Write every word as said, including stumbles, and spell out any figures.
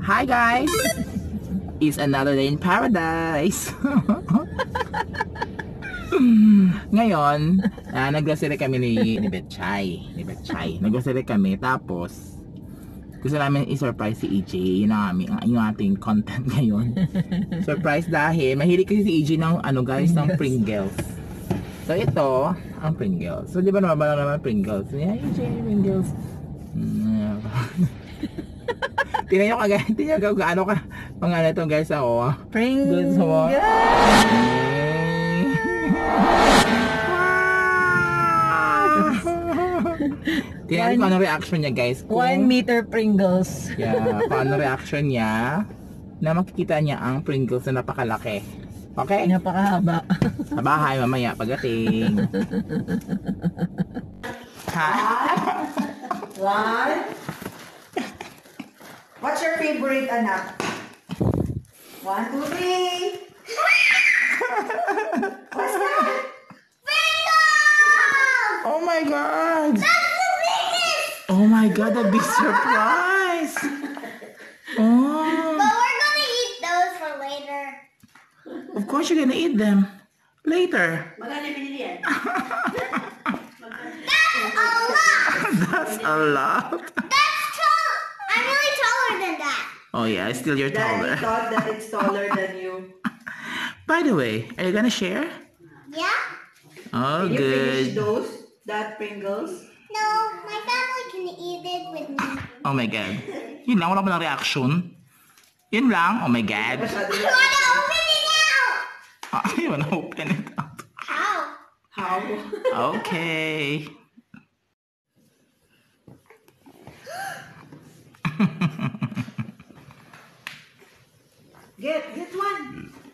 Hi guys! It's another day in paradise! Ngayon, uh, nag-grocery kami ni, ni Betchay. Ni Betchay. Nag-grocery kami, tapos gusto namin i-surprise si E J. Yun ang aming, yung ating content ngayon. Surprise dahil mahilig kasi si E J ng ano guys, ng Pringles. So ito, ang Pringles. So di ba naman ba naman Pringles? Yeah, E J, Pringles. Mm, tingnan nyo kagaya, tingnan nyo gaano ka pangalan ito guys ako. Pringles. Wow! Tingnan ko ano reaction niya guys. Kung, One meter Pringles. Yeah, kung ano reaction niya na makikita niya ang Pringles na napakalaki. Okay? Napakahaba. Sa bahay mamaya pagdating. Ha? One. What's your favorite, anak? One, two, three. What's that? Oh my god! That's the biggest! Oh my god, a big surprise! Oh. But we're gonna eat those for later. Of course you're gonna eat them later. Magkano binili yan? That's a lot! That's a lot. That's tall! I'm really taller than that. Oh yeah, still you're taller. Daddy thought that it's taller than you. By the way, are you gonna share? Yeah? Oh, Can you finish good. those? That Pringles? No, my family can eat it with me. Oh my god. Yun lang, wala pa ng reaction. Yun lang, oh my god. Masyado I yan. wanna open it out! Ah, you wanna open it up. How? How? Okay. Get, get one.